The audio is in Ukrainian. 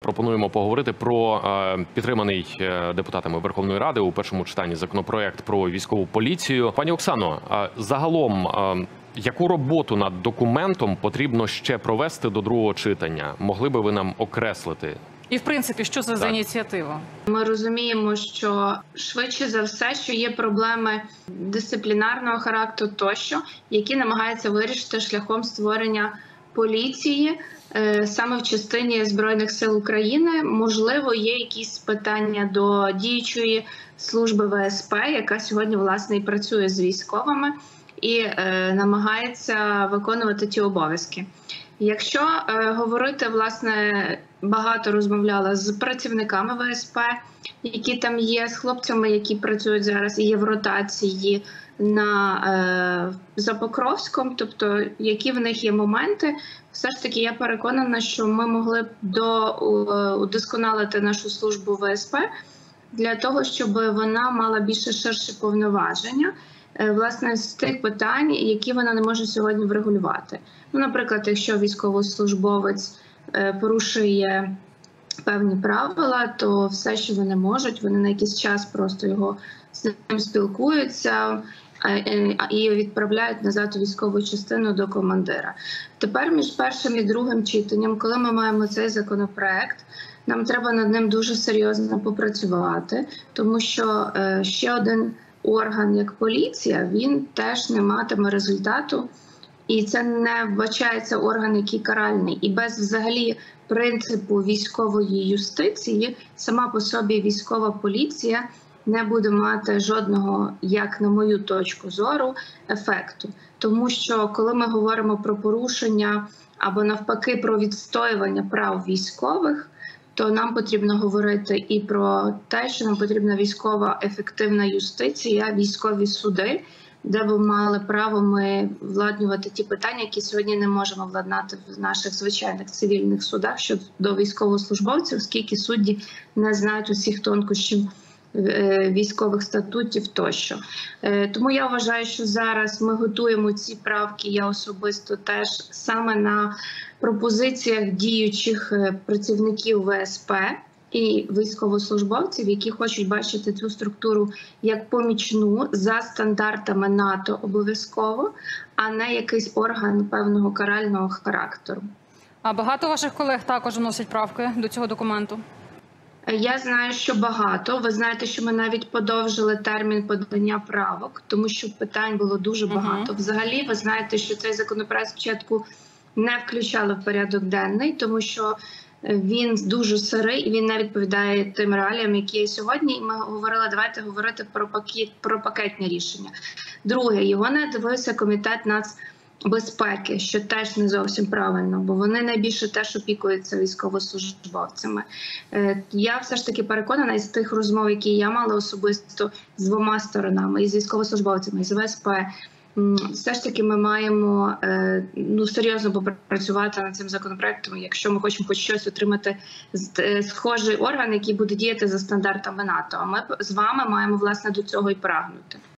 пропонуємо поговорити про підтриманий депутатами Верховної Ради у першому читанні законопроект про військову поліцію. Пані Оксано, загалом, яку роботу над документом потрібно ще провести до другого читання? Могли би ви нам окреслити? І, в принципі, що це за ініціатива? Ми розуміємо, що швидше за все, що є проблеми дисциплінарного характеру тощо, які намагаються вирішити шляхом створення поліції саме в частині Збройних сил України. Можливо, є якісь питання до діючої служби ВСП, яка сьогодні, власне, і працює з військовими і намагається виконувати ті обов'язки. Якщо говорити, власне, багато розмовляла з працівниками ВСП, які там є, з хлопцями, які працюють зараз і є в ротації за Покровськом, тобто які в них є моменти, все ж таки я переконана, що ми могли б удосконалити нашу службу ВСП для того, щоб вона мала більше ширші повноваження, власне, з тих питань, які вона не може сьогодні врегулювати. Ну, наприклад, якщо військовослужбовець порушує певні правила, то все, що вони можуть, вони на якийсь час просто його з ним спілкуються і відправляють назад у військову частину до командира. Тепер між першим і другим читанням, коли ми маємо цей законопроект, нам треба над ним дуже серйозно попрацювати, тому що ще один орган, як поліція, він теж не матиме результату, і це не вбачається орган, який каральний. І без взагалі принципу військової юстиції сама по собі військова поліція не буде мати жодного, як на мою точку зору, ефекту. Тому що коли ми говоримо про порушення або навпаки про відстоювання прав військових, то нам потрібно говорити і про те, що нам потрібна військова ефективна юстиція, військові суди, де б мали право ми владнювати ті питання, які сьогодні не можемо владнати в наших звичайних цивільних судах щодо військовослужбовців, оскільки судді не знають усіх тонкощів військових статутів тощо. Тому я вважаю, що зараз ми готуємо ці правки, я особисто теж саме на пропозиціях діючих працівників ВСП і військовослужбовців, які хочуть бачити цю структуру як помічну за стандартами НАТО обов'язково, а не якийсь орган певного карального характеру. А багато ваших колег також вносять правки до цього документу? Я знаю, що багато. Ви знаєте, що ми навіть подовжили термін подання правок, тому що питань було дуже багато. Взагалі, ви знаєте, що цей законопроект спочатку не включали в порядок денний, тому що він дуже сирий і він не відповідає тим реаліям, які є сьогодні. І ми говорили, давайте говорити про пакетні рішення. Друге, його не дивився комітет нацбезпеки, що теж не зовсім правильно, бо вони найбільше теж опікуються військовослужбовцями. Я все ж таки переконана із тих розмов, які я мала особисто з двома сторонами, і з військовослужбовцями, і з ВСП, все ж таки ми маємо серйозно попрацювати над цим законопроектом, якщо ми хочемо хоч щось отримати схожий орган, який буде діяти за стандартами НАТО. А ми з вами маємо, власне, до цього і прагнути.